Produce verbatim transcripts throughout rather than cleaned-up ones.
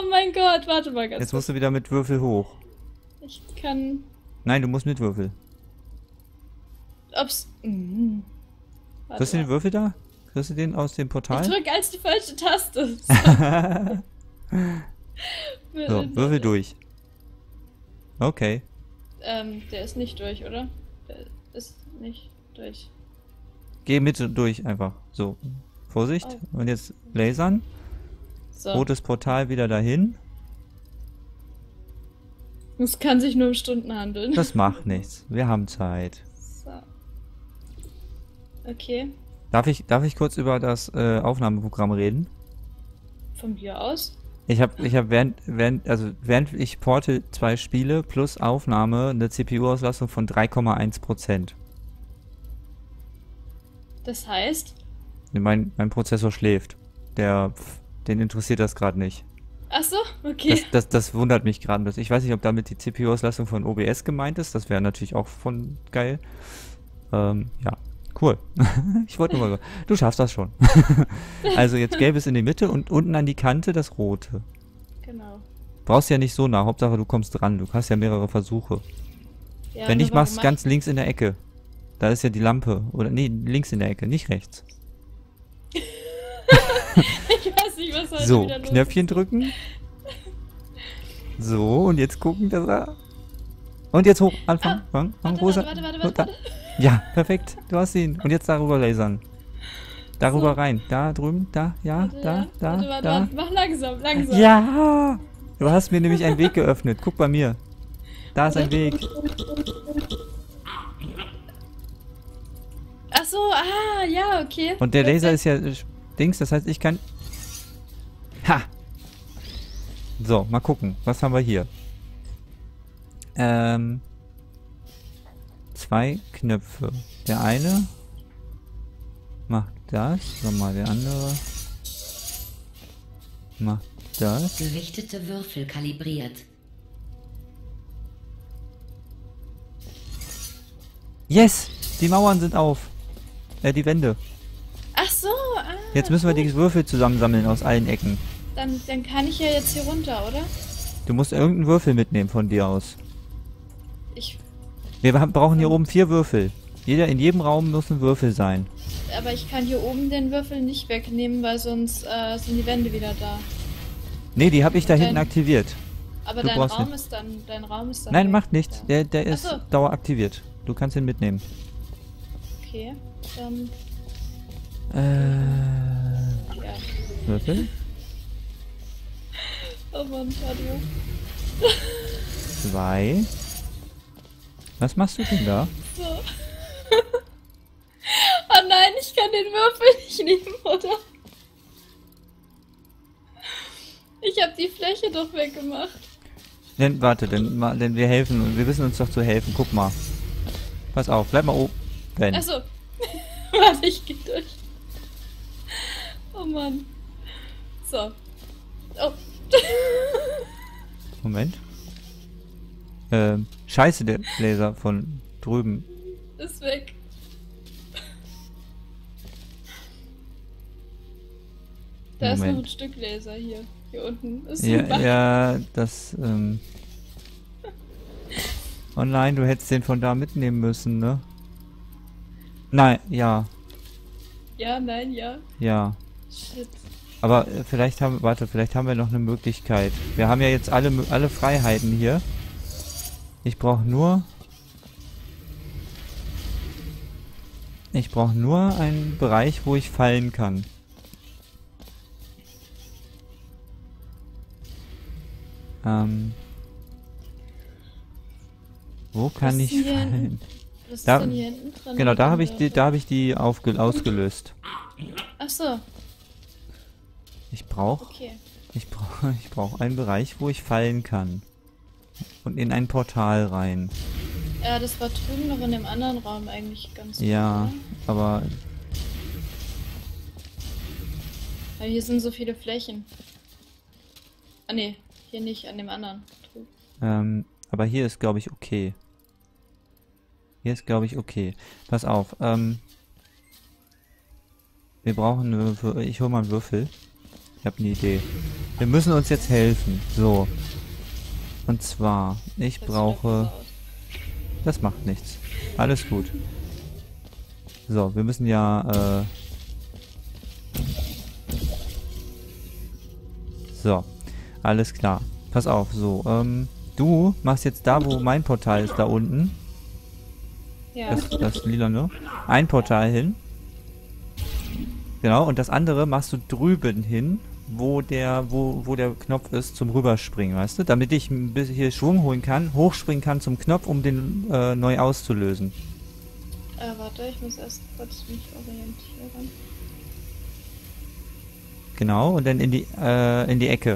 Oh mein Gott, warte mal ganz Jetzt musst du wieder mit Würfel hoch. Ich kann... Nein, du musst mit Würfel. Ob's... Mhm. Kriegst du den Würfel da? Kriegst du den aus dem Portal? Ich drück als die falsche Taste. So, Würfel durch. Okay. Ähm, der ist nicht durch, oder? Der ist nicht durch. Geh mit durch einfach. So. Vorsicht. Oh. Und jetzt lasern. So. Rotes Portal wieder dahin. Es kann sich nur um Stunden handeln. Das macht nichts. Wir haben Zeit. So. Okay. Darf ich, darf ich kurz über das äh, Aufnahmeprogramm reden? Von mir aus? Ich habe ich hab während, während, also während ich Portal zwei spiele plus Aufnahme eine C P U-Auslastung von drei Komma eins Prozent. Das heißt? Mein, mein Prozessor schläft. Der, pf, den interessiert das gerade nicht. Ach so, okay. Das, das, das wundert mich gerade. Ich weiß nicht, ob damit die C P U-Auslastung von O B S gemeint ist. Das wäre natürlich auch von geil. Ähm, ja, cool. Ich wollte nur mal so. Du schaffst das schon. Also jetzt gelbes in die Mitte und unten an die Kante das rote. Genau. Brauchst ja nicht so nah. Hauptsache du kommst dran. Du hast ja mehrere Versuche. Ja, Wenn nur nicht, machst warum ganz links in der Ecke. Da ist ja die Lampe. Oder nee, links in der Ecke, nicht rechts. Ich weiß nicht, was heute So, wieder los Knöpfchen ist. drücken. So, und jetzt gucken, dass er... Und jetzt hoch, anfangen. Ah, Fang, fang, Warte, rosa. warte, warte, warte, warte. Ja, perfekt. Du hast ihn. Und jetzt darüber lasern. Darüber So. rein. Da drüben, da, ja, Warte, da, ja. da, Warte, warte, da. warte. Mach langsam, langsam. Ja! Du hast mir nämlich einen Weg geöffnet. Guck bei mir. Da ist ein Weg. Ach so, ah, ja, okay. Und der Laser ist ja äh, Dings, das heißt, ich kann... Ha! So, mal gucken. Was haben wir hier? Ähm... Zwei Knöpfe. Der eine macht das. Nochmal der andere macht das. Gerichtete Würfel kalibriert. Yes! Die Mauern sind auf. Äh, die Wände. Ach so, ah. Jetzt müssen wir gut. die Würfel zusammensammeln aus allen Ecken. Dann, dann kann ich ja jetzt hier runter, oder? Du musst irgendeinen Würfel mitnehmen von dir aus. Ich, Wir haben- brauchen hier oben vier Würfel. Jeder, in jedem Raum muss ein Würfel sein. aber ich kann hier oben den Würfel nicht wegnehmen, weil sonst äh, sind die Wände wieder da. Nee, die habe ich da Dein- hinten aktiviert. Aber Du dein brauchst Raum nicht. ist dann, dein Raum ist dann Nein, weg. macht nichts. Ja. Der, der ist Ach so. daueraktiviert. Du kannst ihn mitnehmen. Okay, dann, Äh, ja. Würfel? Oh Mann, Radio. Zwei. Was machst du denn da? So. Oh nein, ich kann den Würfel nicht nehmen, oder? Ich habe die Fläche doch weggemacht. Denn, warte, denn, ma- denn wir helfen und wir wissen uns doch zu helfen. Guck mal. Pass auf, bleib mal oben. Ben. Achso. Warte, ich geh durch. Oh Mann. So. Oh. Moment. Ähm, scheiße, der Laser von drüben. Ist weg. Da ist noch ein Moment. Stück Laser hier. Hier unten. Ist Ja, super. ja, das, ähm... Oh nein, du hättest den von da mitnehmen müssen, ne? Nein, ja, Ja, nein, ja. ja. Shit. Aber äh, vielleicht haben, warte, vielleicht haben wir noch eine Möglichkeit. Wir haben ja jetzt alle, Mö- alle Freiheiten hier. Ich brauche nur... Ich brauche nur einen Bereich, wo ich fallen kann. Ähm... Wo kann Was ich ist hier fallen? hinten? Was Da- ist denn hier hinten dran? Genau, da mit habe dem ich die, Würfel? da habe ich die aufge ausgelöst. Ach so, Ich brauche, okay. ich brauche, ich brauche einen Bereich, wo ich fallen kann. Und in ein Portal rein. Ja, das war drüben noch in dem anderen Raum eigentlich ganz Ja, gut, aber oder? Weil hier sind so viele Flächen. Ah ne, hier nicht, an dem anderen. Drüben. ähm, aber hier ist, glaube ich, okay. Hier ist, glaube ich, okay. Pass auf, ähm, wir brauchen eine Würfel. Ich hole mal einen Würfel. Ich habe eine Idee. Wir müssen uns jetzt helfen. So. Und zwar, ich Das brauche... sieht Das macht nichts. Alles gut. So, wir müssen ja, äh... So. Alles klar. Pass auf, so, ähm... du machst jetzt da, wo mein Portal ist, da unten. Ja. Das, das lila, ne? Ein Portal hin. Genau, und das andere machst du drüben hin, wo der, wo, wo der Knopf ist zum Rüberspringen, weißt du? Damit ich ein bisschen hier Schwung holen kann, hochspringen kann zum Knopf, um den äh, neu auszulösen. Äh, warte, ich muss erst kurz mich orientieren. Genau, und dann in die, äh, in die Ecke.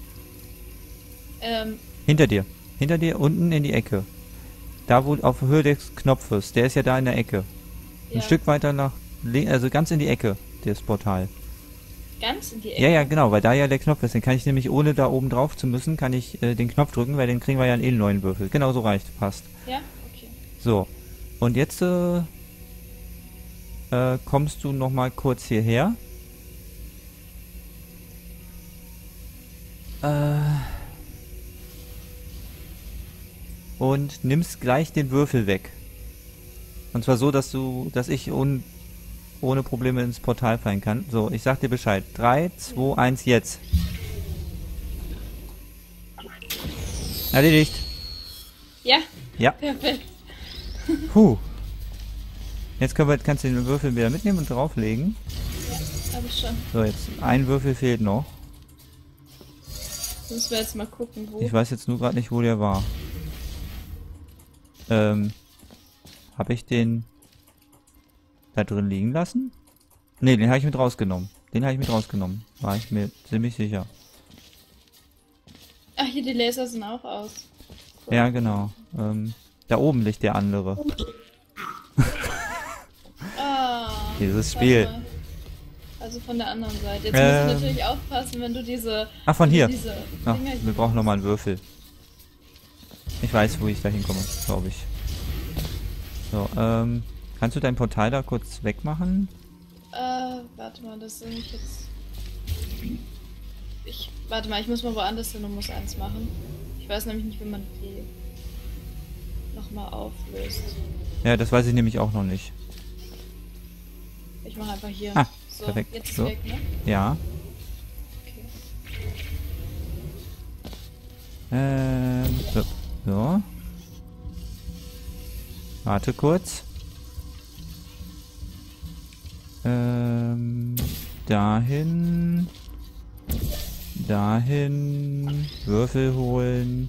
Ähm, Hinter dir. Hinter dir, unten in die Ecke. Da, wo auf Höhe des Knopfes. Der ist ja da in der Ecke. Ein ja. Stück weiter nach links, also ganz in die Ecke, das Portal. Ganz in die Ecke? Ja, ja, genau, weil da ja der Knopf ist. Den kann ich nämlich, ohne da oben drauf zu müssen, kann ich äh, den Knopf drücken, weil den kriegen wir ja einen eh neuen Würfel. Genau so reicht, passt. Ja? Okay. So. Und jetzt äh, äh, kommst du nochmal kurz hierher. Äh, und nimmst gleich den Würfel weg. Und zwar so, dass du, dass ich un, ohne Probleme ins Portal fallen kann. So, ich sag dir Bescheid. drei, zwei, eins, jetzt. Erledigt. Ja? Ja. Perfekt. Puh. Jetzt können wir, kannst du den Würfel wieder mitnehmen und drauflegen. Hab ich schon. So, jetzt ein Würfel fehlt noch. Müssen wir jetzt mal gucken, wo. Ich weiß jetzt nur gerade nicht, wo der war. Ähm, habe ich den da drin liegen lassen? Ne, den habe ich mit rausgenommen. Den habe ich mit rausgenommen. War ich mir ziemlich sicher. Ach, hier die Laser sind auch aus. Cool. Ja, genau. Ähm, da oben liegt der andere. Ah, Dieses warte Spiel. mal. Also von der anderen Seite. Jetzt Ähm. musst du natürlich aufpassen, wenn du diese... Ach, von wenn du hier. Diese Ach, Dinger hier wir brauchen nochmal einen Würfel. Ich weiß, wo ich da hinkomme, glaube ich. So, ähm, kannst du dein Portal da kurz wegmachen? Äh, warte mal, das ist nämlich jetzt... Ich, warte mal, ich muss mal woanders hin und muss eins machen. Ich weiß nämlich nicht, wie man die nochmal auflöst. Ja, das weiß ich nämlich auch noch nicht. Ich mache einfach hier. Ah, so, perfekt. jetzt ist So. weg, ne? Ja. Okay. Ähm, so. so. Warte kurz. Ähm, dahin. Dahin. Würfel holen.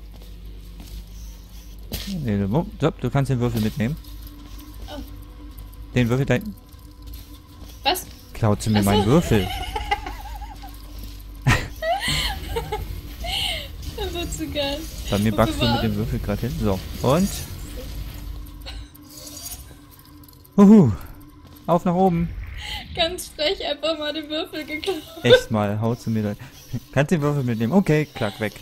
Nee, du, so, du kannst den Würfel mitnehmen. Oh. Den Würfel da. Was? Klaut sie mir Ach so. meinen Würfel. Das wird zu geil. Bei mir Wo backst du wir mit dem waren? Würfel gerade hin. So. Und. Uhu. Auf nach oben. Ganz frech einfach mal den Würfel geklaut. Echt mal, haut sie mir da. Kannst den Würfel mitnehmen. Okay, klack, weg.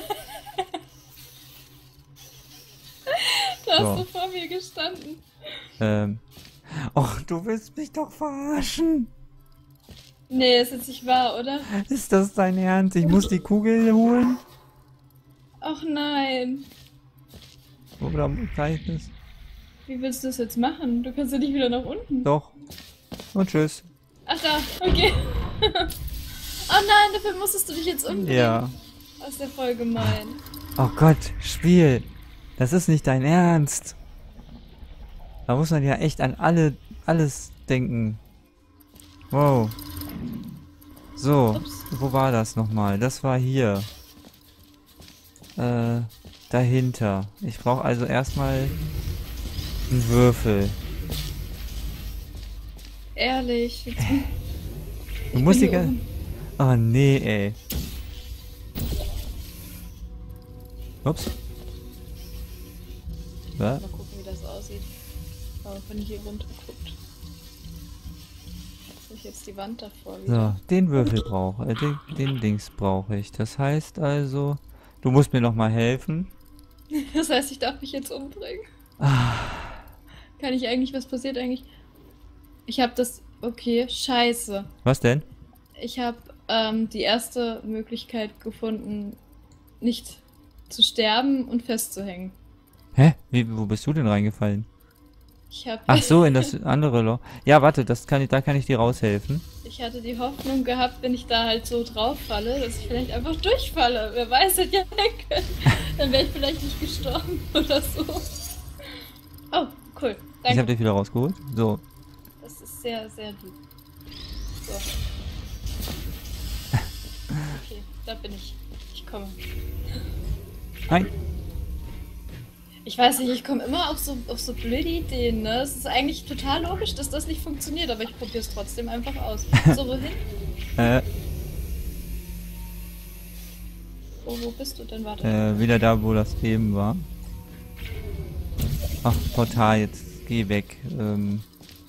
Du hast So. so vor mir gestanden. Ähm. Och, du willst mich doch verarschen. Nee, ist jetzt nicht wahr, oder? Ist das dein Ernst? Ich muss die Kugel holen? Ach nein. Oder reicht es? Wie willst du das jetzt machen? Du kannst ja nicht wieder nach unten. Doch. Und tschüss. Ach da, okay. Oh nein, dafür musstest du dich jetzt umbringen. Ja. Das ist ja voll gemein. Oh Gott, Spiel. Das ist nicht dein Ernst. Da muss man ja echt an alle, alles denken. Wow. So, Ups. wo war das nochmal? Das war hier. Äh, dahinter. Ich brauche also erstmal einen Würfel. Ehrlich. Jetzt Du musst die hier ganze... Oh nee, ey. Ups. Was? Mal gucken, wie das aussieht. Aber wenn ich hier runter guckt. Sehe ich jetzt die Wand davor So, wieder. den Würfel brauche äh, den, den Dings brauche ich. Das heißt also, du musst mir noch mal helfen. Das heißt, ich darf mich jetzt umbringen. Ah, Kann ich eigentlich, was passiert eigentlich? Ich habe das, okay, scheiße. was denn? Ich habe ähm, die erste Möglichkeit gefunden, nicht zu sterben und festzuhängen. Hä? Wie, wo bist du denn reingefallen? Ich habe Ach so, in das andere Loch. Ja, warte, das kann ich, da kann ich dir raushelfen. Ich hatte die Hoffnung gehabt, wenn ich da halt so drauf falle, dass ich vielleicht einfach durchfalle. Wer weiß, hätte ja sein können. Dann wäre ich vielleicht nicht gestorben oder so. Oh, cool. Danke. Ich habe dich wieder rausgeholt. So. Das ist sehr, sehr lieb. So. Okay, da bin ich. Ich komme. Nein. Ich weiß nicht, ich komme immer auf so, auf so blöde Ideen, ne? Es ist eigentlich total logisch, dass das nicht funktioniert, aber ich probiere es trotzdem einfach aus. So, wohin? Äh, Wo, wo bist du denn? Warte. äh, wieder da, wo das eben war. Ach, Portal, jetzt geh weg. Ähm.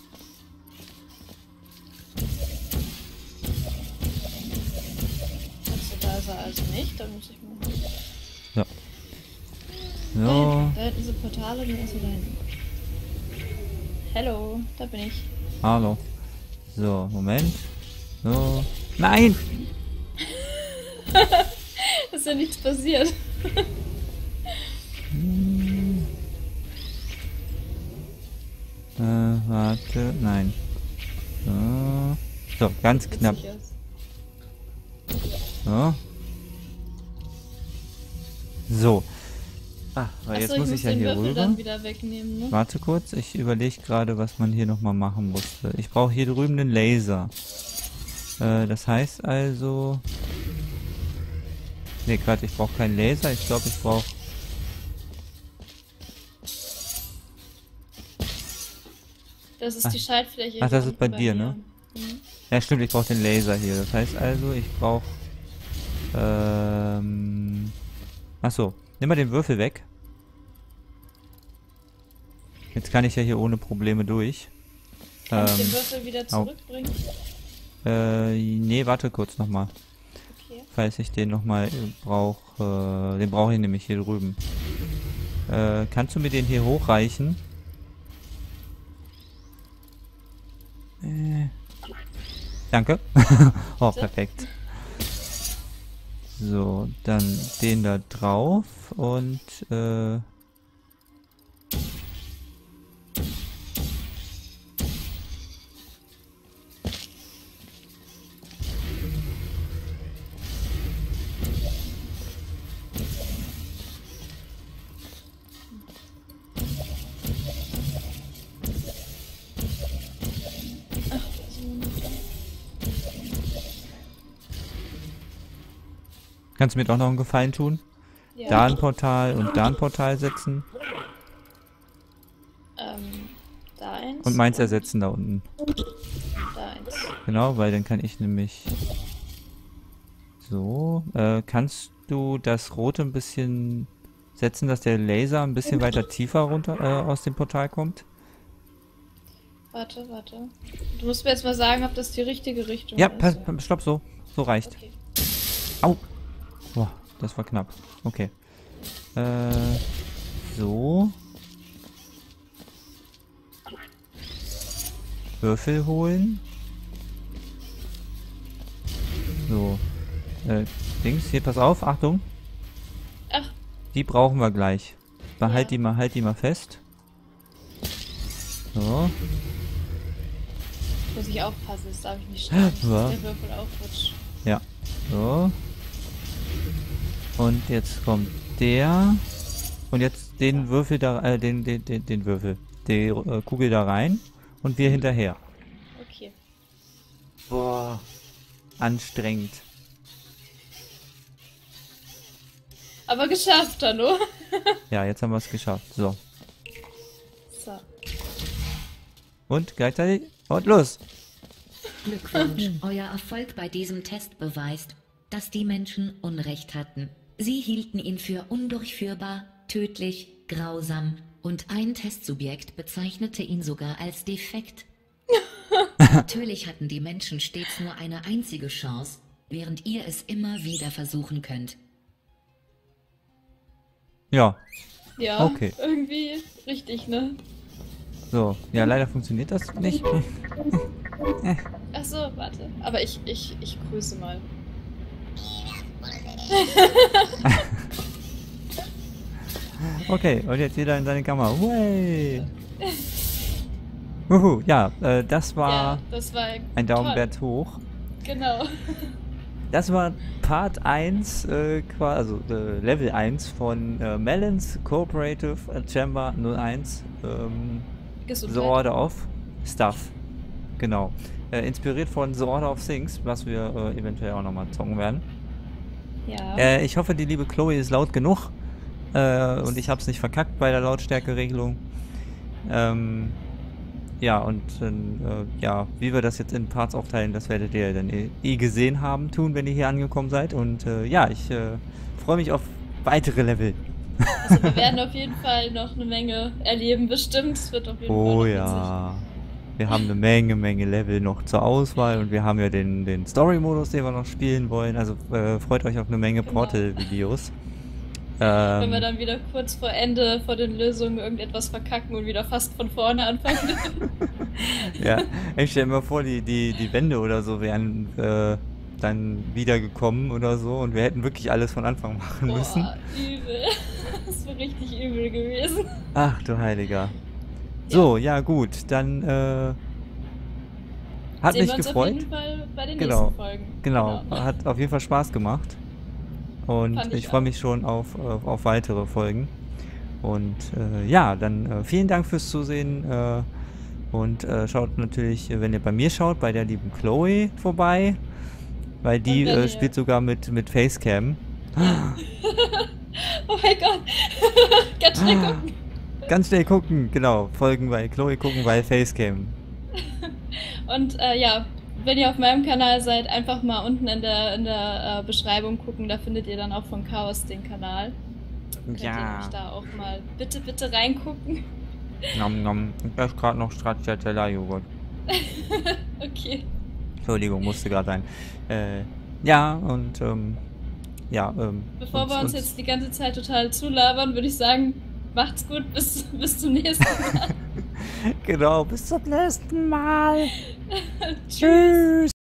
Also, da ist er also nicht, dann muss ich mal. So. Da So. hinten, da hinten sind Portale, dann ist er da hinten. Hello, da bin ich. Hallo. So, Moment. So. Nein! Ist ja nichts passiert. Äh, warte. Nein. So. So, ganz knapp. Witzig ist. So. So. Ah, weil jetzt Achso, muss ich ich ja den hier Würfel rüber. dann wieder wegnehmen, ne? Warte kurz, ich überlege gerade, was man hier nochmal machen musste. Ich brauche hier drüben einen Laser. Äh, das heißt also... Ne, gerade, ich brauche keinen Laser. Ich glaube, ich brauche... Das ist Ach. die Schaltfläche. Ach, das hier ist bei unten dir, mir. ne? Mhm. Ja, stimmt, ich brauche den Laser hier. Das heißt also, ich brauche... Ähm... Achso, nimm mal den Würfel weg. Jetzt kann ich ja hier ohne Probleme durch. Kann ich den Ähm, Würfel wieder au. zurückbringen? äh, nee, warte kurz nochmal. Okay. Falls ich den nochmal brauche. Äh, den brauche ich nämlich hier drüben. Äh, kannst du mir den hier hochreichen? Äh, danke. Oh, Bitte? perfekt. So, dann den da drauf und äh, Ach, so. kannst du mir doch noch einen Gefallen tun? Ja. Da ein Portal und da ein Portal setzen Ähm, da eins. und meins ersetzen da unten. Da eins. Genau, weil dann kann ich nämlich so, äh, kannst du das rote ein bisschen setzen, dass der Laser ein bisschen weiter tiefer runter äh, aus dem Portal kommt? Warte, warte. Du musst mir jetzt mal sagen, ob das die richtige Richtung Ja, ist. pass, pass, stopp, so. So reicht. Okay. Au. Boah, das war knapp. Okay. Äh, so. Würfel holen. So. Äh, Dings, hier, pass auf, Achtung. Ach, Die brauchen wir gleich. Behalt Ja. die mal, halt die mal fest. So. muss ich aufpassen, das darf ich nicht sterben. Ja. Dass der Würfel aufrutscht. Ja. So. Und jetzt kommt der. Und jetzt den Würfel da, äh, den, den, den, den Würfel. Die äh, Kugel da rein. Und wir hinterher. Okay. Boah. Anstrengend. Aber geschafft, hallo? Ja, jetzt haben wir es geschafft. So. So. Und gleichzeitig. Und los. Glückwunsch. Euer Erfolg bei diesem Test beweist, dass die Menschen Unrecht hatten. Sie hielten ihn für undurchführbar, tödlich, grausam und ein Testsubjekt bezeichnete ihn sogar als defekt. Natürlich hatten die Menschen stets nur eine einzige Chance, während ihr es immer wieder versuchen könnt. Ja. Ja, Okay. irgendwie richtig, ne? So, ja, leider funktioniert das nicht. Ach so, warte. Aber ich, ich, ich grüße mal. Okay, und jetzt wieder in seine Kammer. Way. Uhu, ja, äh, das war, Ja, das war ein toll. Daumenwert hoch. Genau. Das war Part eins, äh, qua- also äh, Level eins von äh, Melons Cooperative Chamber null eins. Ähm, Gesundheit. The Order of Stuff. Genau. Äh, inspiriert von The Order of Things, was wir äh, eventuell auch nochmal zocken werden. Ja. Äh, ich hoffe, die liebe Chloe ist laut genug. Äh, und ich hab's nicht verkackt bei der Lautstärkeregelung. Ähm, ja, und äh, ja, wie wir das jetzt in Parts aufteilen, das werdet ihr dann eh, eh gesehen haben, tun, wenn ihr hier angekommen seid. Und äh, ja, ich äh, freue mich auf weitere Level. Also wir werden auf jeden Fall noch eine Menge erleben, bestimmt. Es wird auf jeden Fall Oh noch ja. Wir haben eine Menge, Menge Level noch zur Auswahl und wir haben ja den, den Story-Modus, den wir noch spielen wollen. Also äh, freut euch auf eine Menge Genau. Portal-Videos. Wenn Ähm, wir dann wieder kurz vor Ende, vor den Lösungen irgendetwas verkacken und wieder fast von vorne anfangen. ja, ich stell mir vor, die, die, die Wände oder so wären äh, dann wiedergekommen oder so und wir hätten wirklich alles von Anfang machen müssen. Boah, übel. Das wäre richtig übel gewesen. Ach du Heiliger. So, ja gut, dann äh, hat Sehen mich wir uns gefreut. auf jeden Fall bei den Genau. nächsten Folgen. Genau, hat auf jeden Fall Spaß gemacht. Und Fand ich ich freue auch. mich schon auf, auf, auf weitere Folgen. Und äh, ja, dann äh, vielen Dank fürs Zusehen. Äh, und äh, schaut natürlich, äh, wenn ihr bei mir schaut, bei der lieben Chloe vorbei. Weil die Und wenn äh, ihr- spielt sogar mit, mit Facecam. Oh mein Gott. Ganz schnell gucken. Ganz schnell gucken, genau. Folgen bei Chloe gucken bei Facecam. Und äh, ja, wenn ihr auf meinem Kanal seid, einfach mal unten in der, in der äh, Beschreibung gucken. Da findet ihr dann auch von Chaos den Kanal. Könnt ihr nämlich da auch mal bitte, bitte reingucken. Nom, nom. Ich esse gerade noch Stracciatella-Joghurt. Okay. Entschuldigung, musste gerade sein. Äh, ja, und ähm, ja, ähm, Bevor wir uns uns- jetzt die ganze Zeit total zulabern, würde ich sagen, macht's gut, bis, bis zum nächsten Mal. Genau, bis zum nächsten Mal. Tschüss. Tschüss.